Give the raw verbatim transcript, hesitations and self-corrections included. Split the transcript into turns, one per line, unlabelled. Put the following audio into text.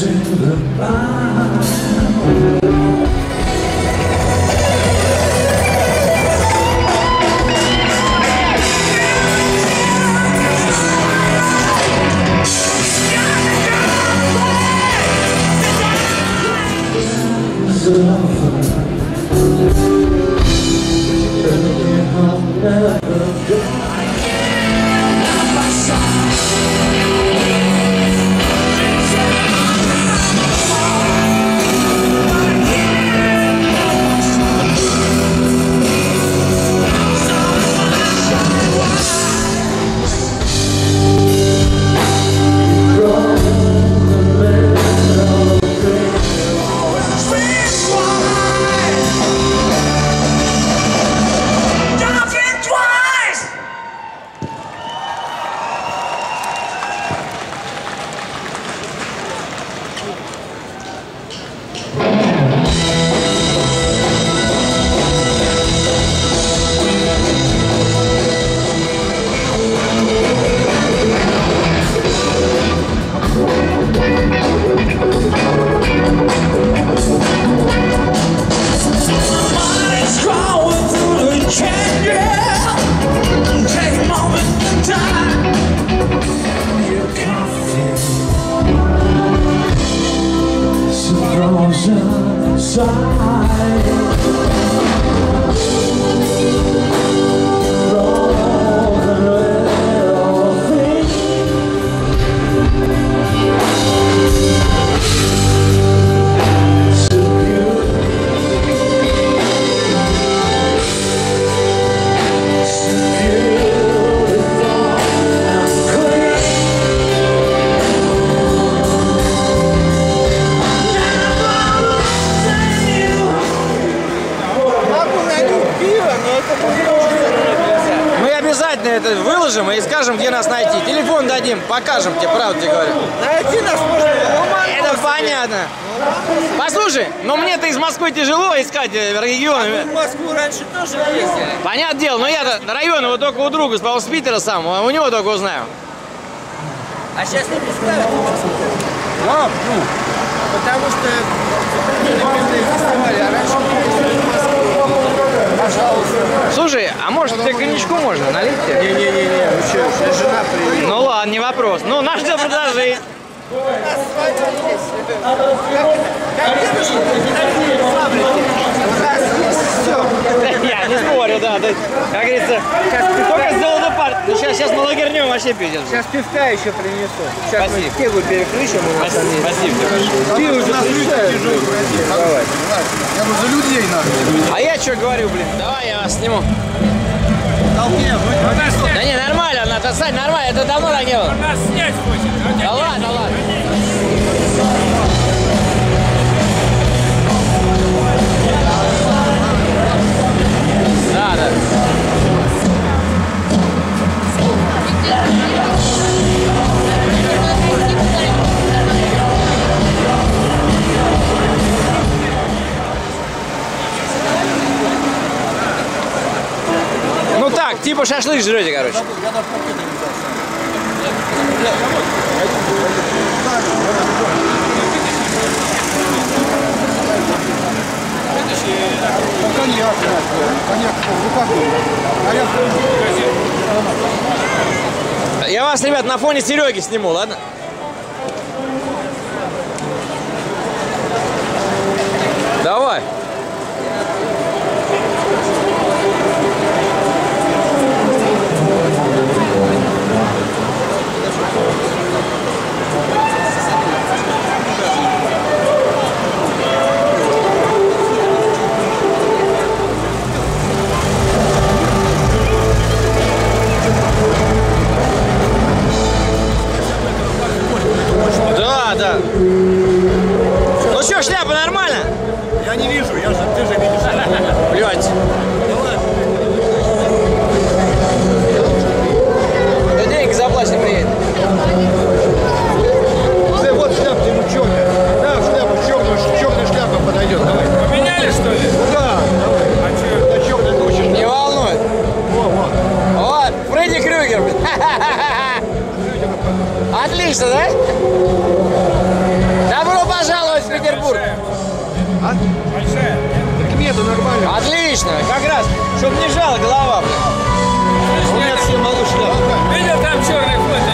Это выложим и скажем, где нас найти. Телефон дадим, покажем тебе, правду тебе говорю.
Найти нас можно.
Это понятно. Послушай, но мне-то из Москвы тяжело искать регионы.
А в Москву раньше тоже ездили.
Понятное дело, но я-то район вот только у друга, с Питера сам, у него только узнаю.
А сейчас не представят? Да, ну, потому что фестивали, а раньше в Москву. Пожалуйста.
Слушай, а может тебе коньячку можно налить тебе?
Не-не-не, ну что, у меня жена приедет.
Ну ладно, не вопрос. Ну, наш все предложи. Я не спорю, да. Как говорится, только сделал пар. Ну сейчас, сейчас мы лагернем, вообще пиздец.
Сейчас пивка еще принесу. Сейчас
спасибо.
мы пиву переключим.
Спасибо, спасибо тебе большое.
Пиво уже приезжает. Давай.
Я бы за людей надо.
А я что говорю, блин? Давай я вас сниму.
Толпе,
Да не, нормально, надо отстать, нормально, это давно так делал.
Нас снять хочет.
Да ладно, ладно. Да, да. Ну так, типа шашлык жрете, короче.
коньяк, коньяк, коньяк.
Я вас, ребят, на фоне Сереги сниму, ладно? Давай. Да, да. Ну что, шляпа нормально?
Я не вижу, я же, ты же видишь.
Блядь. Да деньги заплачены приедет.
Ты вот шляпа ему черная. Да, шляпу черную, черная шляпа подойдет. Давай.
Поменяли, что ли?
Да, давай. А что? На черной ночи.
Не волнует.
Вот, вот.
Вот, Фредди Крюгер, блин. Отлично, да? Добро Отлично, как раз, чтобы не жала голова, блин.
У меня все малыш шляпа.
Видел там черный фото?